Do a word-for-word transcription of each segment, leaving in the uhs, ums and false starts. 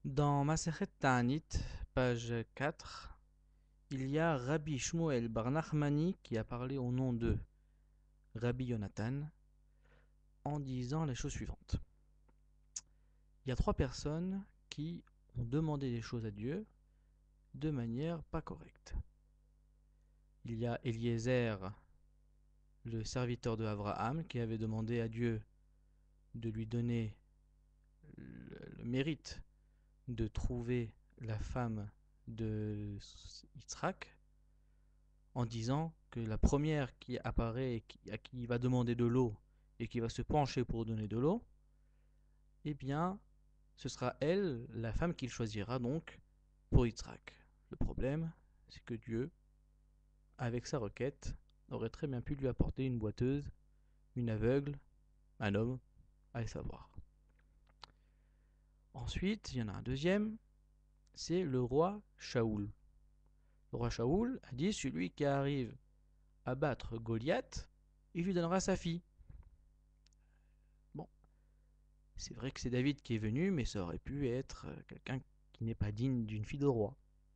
Dans Masechet Ta'anit, page quatre, il y a Rabbi Shmuel bar Nachmani qui a parlé au nom de Rabbi Yonatan en disant la chose suivante. Il y a trois personnes qui ont demandé des choses à Dieu de manière pas correcte. Il y a Eliezer, le serviteur de Abraham, qui avait demandé à Dieu de lui donner le, le mérite de trouver la femme de Yitzhak, en disant que la première qui apparaît et qui, à qui il va demander de l'eau et qui va se pencher pour donner de l'eau, eh bien, ce sera elle, la femme qu'il choisira donc pour Yitzhak. Le problème, c'est que Dieu, avec sa requête, aurait très bien pu lui apporter une boiteuse, une aveugle, un homme, allez savoir. Ensuite, il y en a un deuxième, c'est le roi Shaoul. Le roi Shaoul a dit, celui qui arrive à battre Goliath, il lui donnera sa fille. Bon, c'est vrai que c'est David qui est venu, mais ça aurait pu être quelqu'un qui n'est pas digne d'une fille de roi.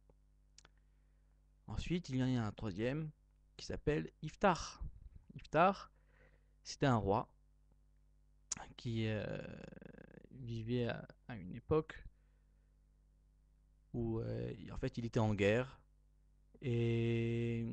Ensuite, il y en a un troisième qui s'appelle Iftar. Iftar, c'était un roi qui euh, vivait à, à une époque où euh, en fait il était en guerre et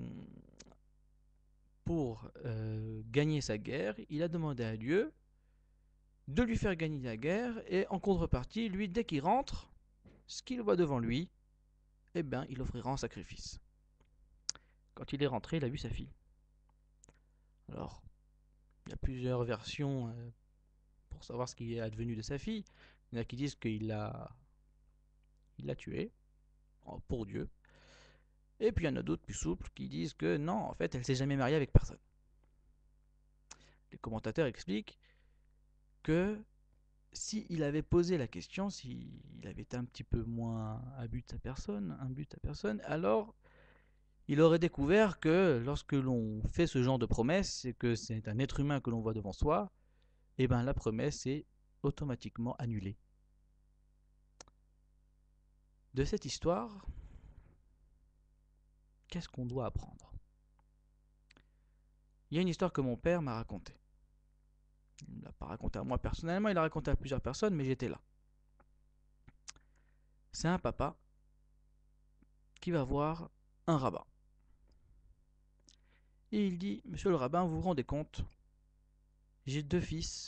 pour euh, gagner sa guerre, il a demandé à Dieu de lui faire gagner la guerre et en contrepartie, lui, dès qu'il rentre, ce qu'il voit devant lui, eh bien, il offrira en sacrifice. Quand il est rentré, il a vu sa fille. Alors, il y a plusieurs versions euh, pour savoir ce qui est advenu de sa fille. Il y en a qui disent qu'il l'a il l'a tuée pour Dieu. Et puis il y en a d'autres plus souples qui disent que non, en fait, elle s'est jamais mariée avec personne. Les commentateurs expliquent que s'il avait posé la question, s'il avait été un petit peu moins à but à personne, un but à personne, alors il aurait découvert que lorsque l'on fait ce genre de promesse et que c'est un être humain que l'on voit devant soi, et ben la promesse est automatiquement annulée. De cette histoire, qu'est-ce qu'on doit apprendre? Il y a une histoire que mon père m'a racontée. Il ne l'a pas racontée à moi personnellement, il l'a racontée à plusieurs personnes, mais j'étais là. C'est un papa qui va voir un rabbin. Et il dit, monsieur le rabbin, vous vous rendez compte, j'ai deux fils,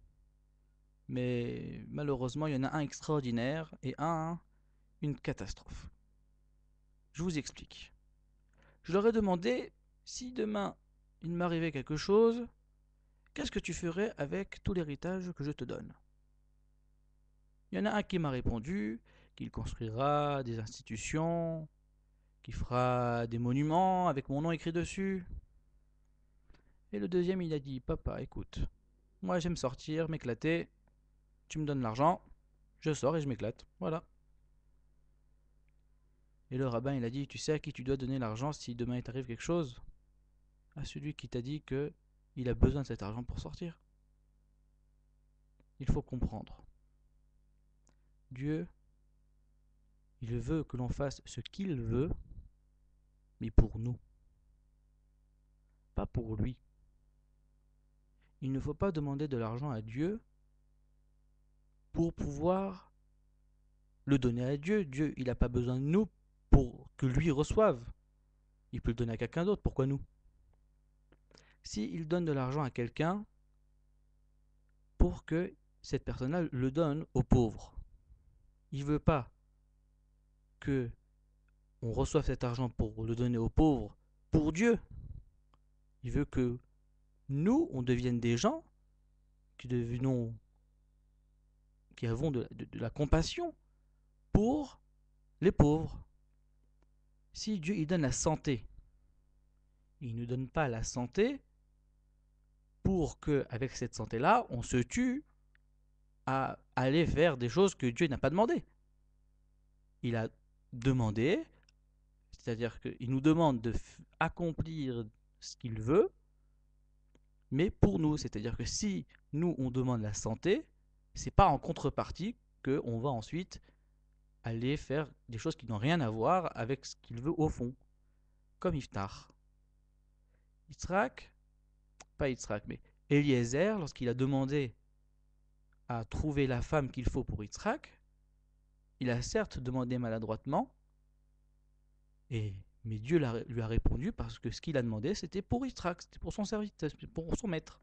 mais malheureusement, il y en a un extraordinaire et un, une catastrophe. Je vous explique. Je leur ai demandé, si demain il m'arrivait quelque chose, qu'est-ce que tu ferais avec tout l'héritage que je te donne? Il y en a un qui m'a répondu qu'il construira des institutions, qu'il fera des monuments avec mon nom écrit dessus. Et le deuxième, il a dit, papa, écoute, moi j'aime sortir, m'éclater, tu me donnes l'argent, je sors et je m'éclate. Voilà. Et le rabbin, il a dit, tu sais à qui tu dois donner l'argent si demain il t'arrive quelque chose? À celui qui t'a dit que il a besoin de cet argent pour sortir. Il faut comprendre. Dieu, il veut que l'on fasse ce qu'il veut, mais pour nous, pas pour lui. Il ne faut pas demander de l'argent à Dieu pour pouvoir le donner à Dieu. Dieu, il n'a pas besoin de nous pour que lui reçoive. Il peut le donner à quelqu'un d'autre, pourquoi nous? S'il donne de l'argent à quelqu'un pour que cette personne-là le donne aux pauvres, il ne veut pas que on reçoive cet argent pour le donner aux pauvres pour Dieu. Il veut que nous, on devienne des gens qui devenons, qui avons de, de, de la compassion pour les pauvres. Si Dieu il donne la santé, il ne donne pas la santé pour que, avec cette santé-là, on se tue à aller faire des choses que Dieu n'a pas demandé. Il a demandé, c'est-à-dire qu'il nous demande d'accomplir ce qu'il veut, mais pour nous. C'est-à-dire que si nous, on demande la santé, c'est pas en contrepartie qu'on va ensuite aller faire des choses qui n'ont rien à voir avec ce qu'il veut au fond, comme Iftar. Yitzhak, pas Yitzhak, mais Eliezer, lorsqu'il a demandé à trouver la femme qu'il faut pour Yitzhak, il a certes demandé maladroitement, et, mais Dieu lui a répondu parce que ce qu'il a demandé, c'était pour Yitzhak, c'était pour son serviteur, pour son maître.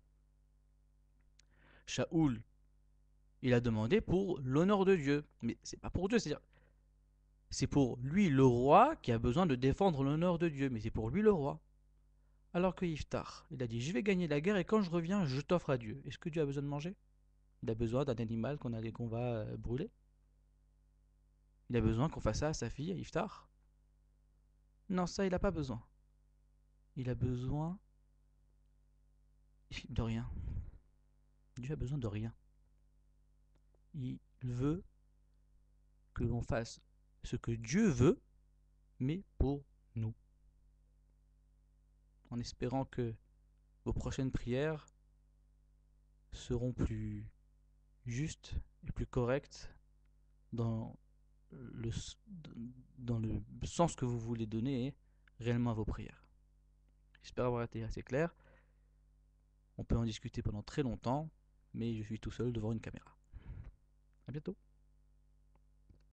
Shaoul, il a demandé pour l'honneur de Dieu, mais c'est pas pour Dieu, c'est-à-dire c'est pour lui le roi qui a besoin de défendre l'honneur de Dieu, mais c'est pour lui le roi. Alors que Iftar, il a dit je vais gagner la guerre et quand je reviens, je t'offre à Dieu. Est-ce que Dieu a besoin de manger? Il a besoin d'un animal qu'on a- qu'on va euh, brûler? Il a besoin qu'on fasse ça à sa fille, à Iftar? Non, ça, il n'a pas besoin. Il a besoin de rien. Dieu a besoin de rien. Il veut que l'on fasse ce que Dieu veut, mais pour nous. En espérant que vos prochaines prières seront plus justes et plus correctes dans le, dans le sens que vous voulez donner réellement à vos prières. J'espère avoir été assez clair. On peut en discuter pendant très longtemps, mais je suis tout seul devant une caméra. À bientôt.